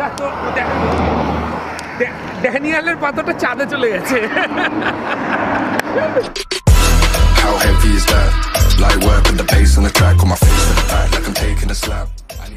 পাথর ড্যানিয়েলের পাথরটা চাঁদে চলে গেছে। How heavy is that? Light work with the bass on the track on my face to the back like I'm taking a slap.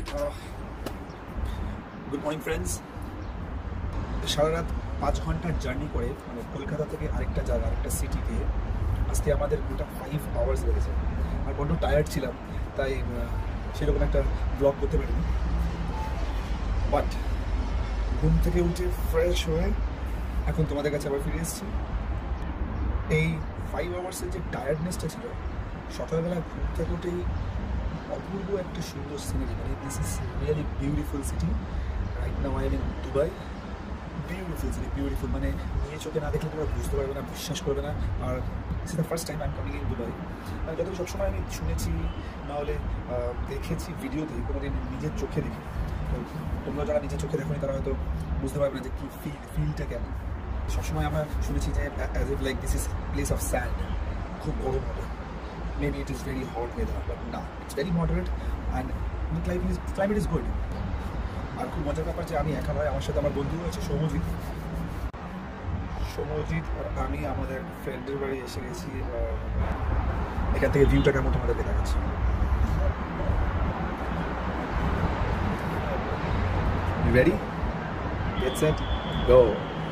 Good morning friends. সারা রাত 5 ঘন্টার journey করে মানে কলকাতা থেকে আরেকটা জায়গা আরেকটা সিটিতে আজকে আমাদের গোটা 5 আওয়ার্স লেগেছে। আর বড্ড টায়ার্ড ছিলাম, তাই সেরকম একটা ব্লগ করতে পারিনি। বাট ঘুম থেকে উঠে ফ্রেশ হয়ে এখন তোমাদের কাছে আবার ফিরে এসেছি। এই 5 আওয়ার্সের যে টায়ার্ডনেসটা ছিল, সকালবেলা ঘুম থেকে উঠেই অপূর্ব একটা সুন্দর সিনারি, মানে this is really beautiful city. Right now I am in Dubai. Beautiful city, beautiful, মানে নিয়ে চোখে না দেখলে তোমরা বুঝতে পারবে না, বিশ্বাস করবে না। আর this is the first time I am coming in Dubai. যত সবসময় আমি শুনেছি, নাহলে দেখেছি ভিডিওতে, কোনোদিন নিজের চোখে দেখি। তোমরা যারা নিজের চোখে দেখোনি তারা হয়তো বুঝতে পারবে না যে কী ফিলটা কেমন। সবসময় আমরা শুনেছি যে as if like this is place of sand, খুব গরম হবে, maybe it is very hot weather, but না, it's very moderate and climate is good. আর খুব মজার ব্যাপার যে আমি একা নয়, আমার সাথে আমার বন্ধু আছে সৌমজিৎ আর আমি আমাদের ফ্রেন্ডের বাড়ি এসে গেছি। এখান থেকে ভিউটা কেমন তোমাদেরকে দেখাচ্ছি। You ready? Get set, go.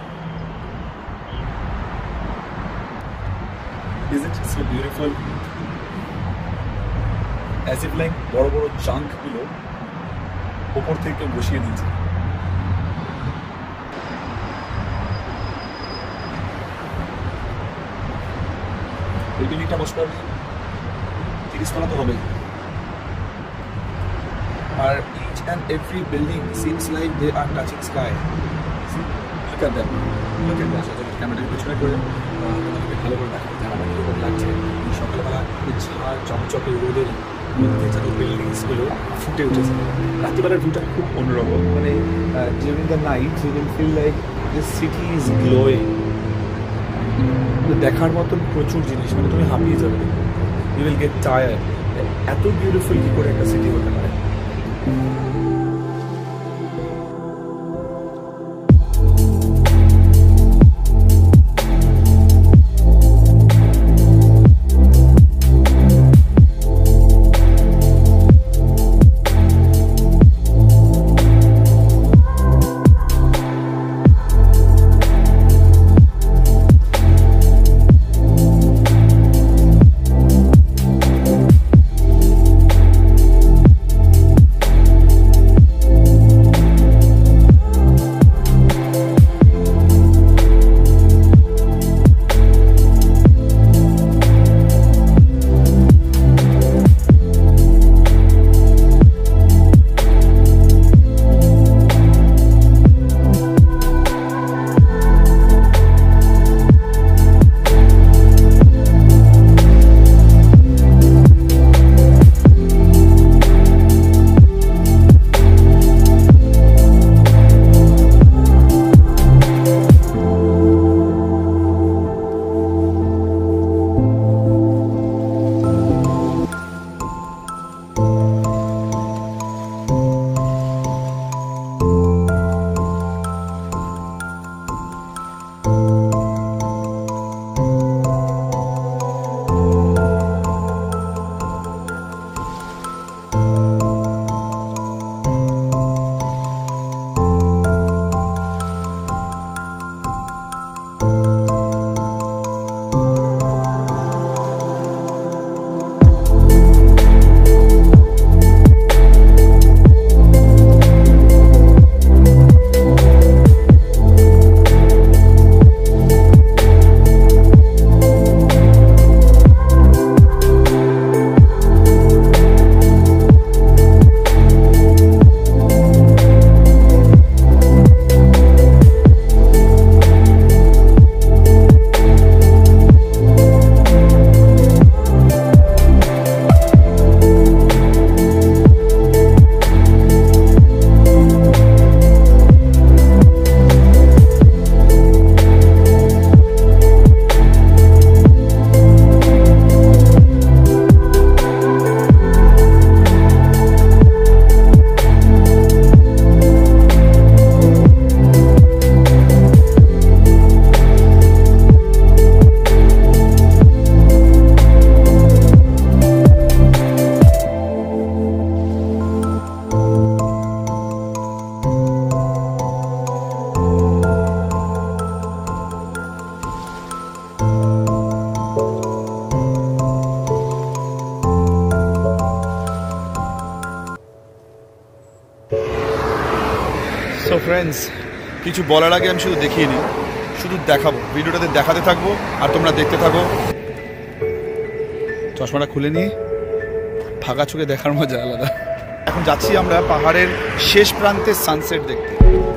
Isn't it so beautiful? As if like বড় বড় জাঙ্ক গুলো উপর থেকে বসিয়ে দিয়েছে। এই বিল্ডিংটা বসতে হবে 30 তলা তো হবে। আর each and every building seems like they are touching sky. See? Look at them. Look at that. ক্যামেরার পিছনে করে তোমাদেরকে ভালো করে দেখাতে জানাবো কীরকম লাগছে। সকালবেলা ঝাড় চকচকে রোদের মধ্যে যত বিল্ডিংসগুলো ফুটে উঠেছে। রাত্রিবেলার ভিউটা খুব অন্যরকম, মানে during the night you will feel like this city is glowing. দেখার মতন প্রচুর জিনিস, মানে তুমি হাঁপিয়ে যাবে, ইউ উইল গেট টায়ার্ড। এত বিউটিফুল কী করে একটা সিটি হতে পারে। সো ফ্রেন্ডস, কিছু বলার আগে আমি শুধু দেখিয়ে নিই, শুধু দেখাবো, ভিডিওটাতে দেখাতে থাকবো আর তোমরা দেখতে থাকো। চশমাটা খুলে নিয়ে ফাঁকা চোখে দেখার মজা আলাদা। এখন যাচ্ছি আমরা পাহাড়ের শেষ প্রান্তে সানসেট দেখতে।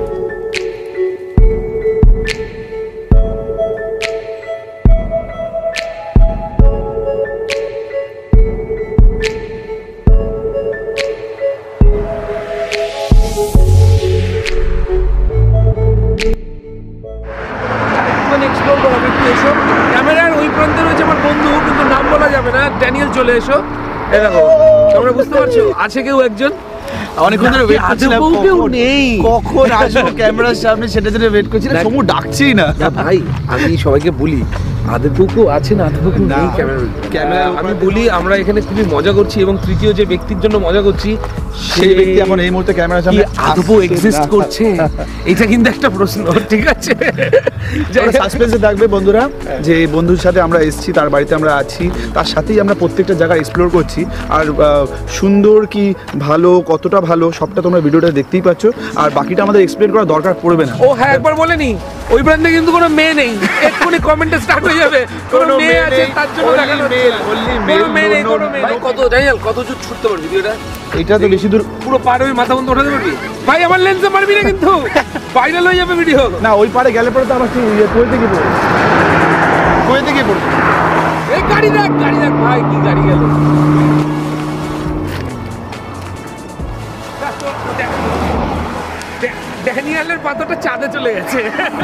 ক্যামেরার ওই প্রান্তে রয়েছে আমার বন্ধু, কিন্তু নাম বলা যাবে না। ড্যানিয়েল, চলে এসো। এই দেখো, তোমরা বুঝতে পারছো আছে কেউ একজন। অনেকক্ষণ ধরে ওয়েট করছিলাম নেই, কখন আসবো ক্যামেরার সামনে, সেটা জন্য ওয়েট করছিলাম। সমু ডাকছেই না। ভাই আমি সবাইকে বলি আদেপুকু আছে না, আদেপুকু নেই ক্যামেরা। আমি বলি আমরা এখানে খুবই মজা করছি, এবং তৃতীয় যে ব্যক্তির জন্য মজা করছি সেই ব্যক্তি এখন এই মুহূর্তে ক্যামেরার সামনে আদৌ এক্সিস্ট করছে, এটা কিন্তু একটা প্রশ্ন। ঠিক আছে, সাসপেন্সে থাকবে বন্ধুরা, যে বন্ধুর সাথে আমরা এসেছি, তার বাড়িতে আমরা আছি, তার সাথেই আমরা প্রত্যেকটা জায়গা এক্সপ্লোর করছি। আর সুন্দর কি ভালো, কতটা ভালো, সবটা তোমরা ভিডিওটা দেখতেই পাচ্ছ। আর বাকিটা আমাদের এক্সপ্লেন করার দরকার পড়বে না। ও হ্যাঁ, একবার বলে নি, ওই ব্র্যান্ডে কিন্তু কোনো মেয়ে নেই। এক্ষুনি কমেন্টে স্টার্ট হয়ে যাবে কোনো মেয়ে আছে তার জন্য দেখানো হচ্ছে। কোনো মেয়ে নেই, কোনো মেয়ে নেই। কত ডাইয়াল, কত জুট ছুটতে পারবি ভিডিওটা? এটা তো বেশি দূর পুরো পাড়ে ওই মাথা বন্ধ উঠাতে পারবি? ভাই আমার লেন্সে মারবি না কিন্তু, ভাইরাল হয়ে যাবে ভিডিও। না, ওই পারে গেলে পরে তো আবার কোয়েতে গিয়ে পড়বে, কোয়েতে গিয়ে পড়বে। এই গাড়ি দেখ, গাড়ি দেখ ভাই, কি গাড়ি গেল। ড্যানিয়েলের পাথরটা চাঁদে চলে গেছে।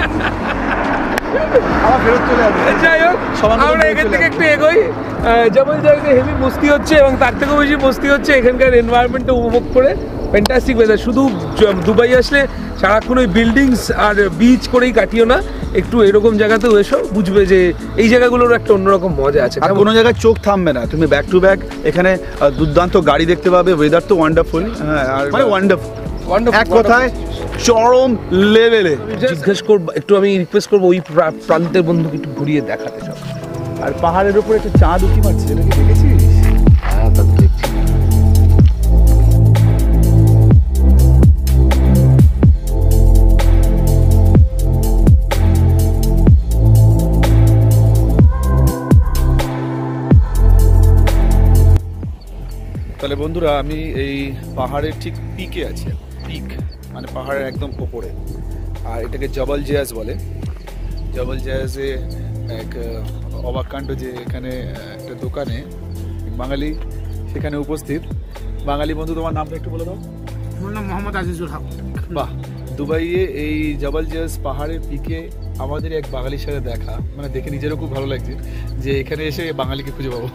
আবার ফেরত চলে আসবে। যাই হোক, আমরা এখান থেকে একটু এগোই। যেমন জায়গায় হেভি মস্তি হচ্ছে, এবং তার থেকেও বেশি মস্তি হচ্ছে এখানকার এনভায়রনমেন্টটা উপভোগ করে। Fantastic weather. শুধু দুবাই আসলে সারাক্ষণ ওই বিল্ডিংস আর বিচ করেই কাটিও না, একটু এরকম জায়গাতেও এসো, বুঝবে যে এই জায়গাগুলোর একটা অন্যরকম মজা আছে। আর কোনো জায়গায় চোখ থামবে না, তুমি ব্যাক টু ব্যাক এখানে দুর্দান্ত গাড়ি দেখতে পাবে, ওয়েদার তো ওয়ান্ডারফুল। হ্যাঁ, আর মানে ওয়ান্ডারফুল, এক কথায় চরম লেভেলে। জিজ্ঞেস করবো একটু, আমি রিকোয়েস্ট করবো ওই প্রান্তের বন্ধুকে একটু ঘুরিয়ে দেখাতে সব। আর পাহাড়ের উপরে একটা চাঁদ উঁকি মারছে, এটা কি দেখেছিস? হ্যাঁ, তা দেখছি। তাহলে বন্ধুরা, আমি এই পাহাড়ের ঠিক পিকে আছি। পিক মানে পাহাড়ের একদম ওপরে, আর এটাকে জবল জিয়াজ বলে। জবল জিয়াজে এক অবাক কাণ্ড, যে এখানে একটা দোকানে বাঙালি সেখানে উপস্থিত। বাঙালি বন্ধু, তোমার নামটা একটু বলে দাও। আমার নাম মোহাম্মদ আজিজুল হক। বাহ, দুবাইয়ে এই জবল জিয়াজ পাহাড়ের পিকে আমাদের এক বাঙালির সাথে দেখা, মানে দেখে নিজেরও খুব ভালো লাগছে যে এখানে এসে বাঙালিকে খুঁজে পাবো।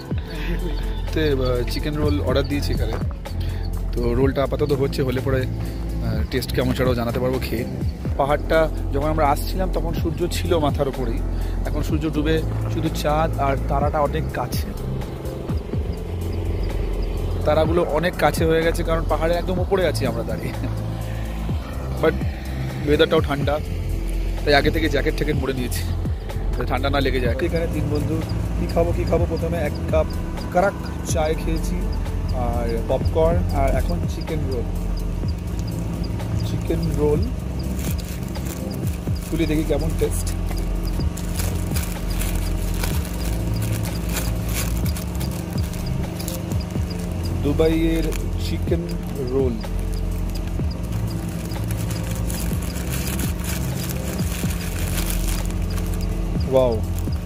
চিকেন রোল অর্ডার দিয়েছি এখানে, তো রোলটা আপাতত হচ্ছে, হলে পরে টেস্ট কেমন সেটাও জানাতে পারবো খেয়ে। পাহাড়টা যখন আমরা আসছিলাম তখন সূর্য ছিল মাথার উপরেই, এখন সূর্য ডুবে শুধু চাঁদ আর তারাটা অনেক কাছে। তারাগুলো অনেক কাছে হয়ে গেছে, কারণ পাহাড়ের একদম উপরে আছি আমরা দাঁড়িয়ে। বাট ওয়েদারটাও ঠান্ডা, তাই আগে থেকে জ্যাকেট ট্যাকেট পরে নিয়েছি, ঠান্ডা না লেগে যায়। এখানে তিন বন্ধু কী খাবো প্রথমে এক কাপ কারাক চায় খেয়েছি, আর পপকর্ন, আর এখন চিকেন রোল তুলে দেখি কেমন টেস্ট। দুবাইয়ের চিকেন রোল, ওয়াও।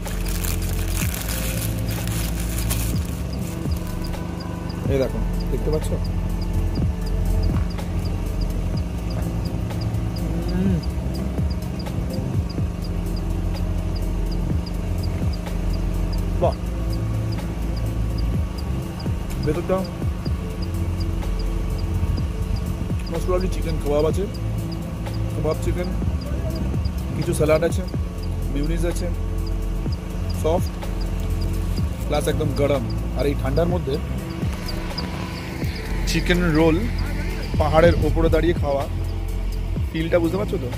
এই দেখো, দেখতে পাচ্ছ? বাহ, ভেতরটা মশলালি চিকেন কাবাব আছে, কাবাব চিকেন, কিছু স্যালাড আছে, মিউনিস আছে, সফট প্লাস একদম গরম। আর এই ঠান্ডার মধ্যে চিকেন রোল পাহাড়ের ওপরে দাঁড়িয়ে খাওয়া, ফিলটা বুঝতে পারছো তো?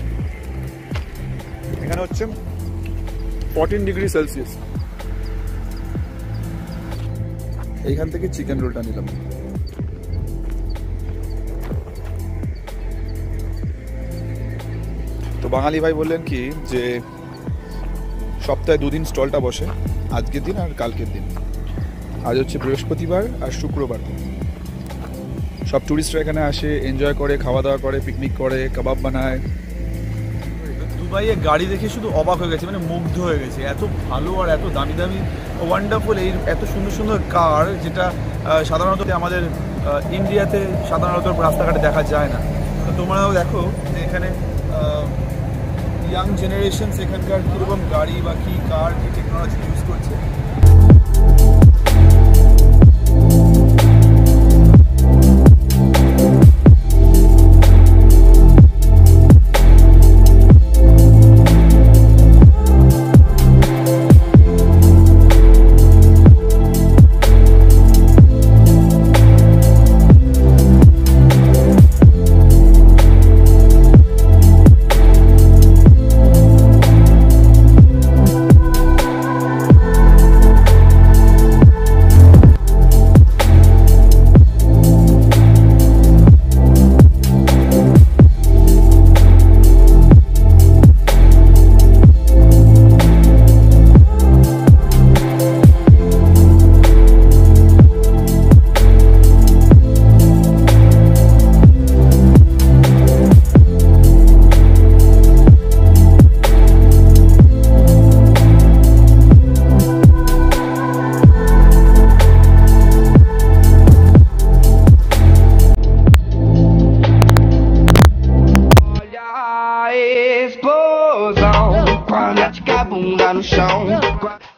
এখানে হচ্ছে 14 ডিগ্রি সেলসিয়াস, এইখান থেকে চিকেন রোলটা নিলাম। তো বাঙালি ভাই বললেন কি যে সপ্তাহে 2 দিন স্টলটা বসে, আজকের দিন আর কালকের দিন। আজ হচ্ছে বৃহস্পতিবার আর শুক্রবার দিন। সব টুরিস্টরা এখানে আসে, এনজয় করে, খাওয়া দাওয়া করে, পিকনিক করে, কাবাব বানায়। দুবাইয়ে গাড়ি দেখে শুধু অবাক হয়ে গেছে, মানে মুগ্ধ হয়ে গেছে। এত ভালো আর এত দামি দামি ওয়ান্ডারফুল, এই এত সুন্দর সুন্দর কার, যেটা সাধারণত আমাদের ইন্ডিয়াতে সাধারণত রাস্তাঘাটে দেখা যায় না। তো তোমরাও দেখো যে এখানে ইয়াং জেনারেশনস এখানকার কীরকম গাড়ি বা কী কার, কী টেকনোলজি ইউজ করছে। Explosão, quando a tica bunda no chão.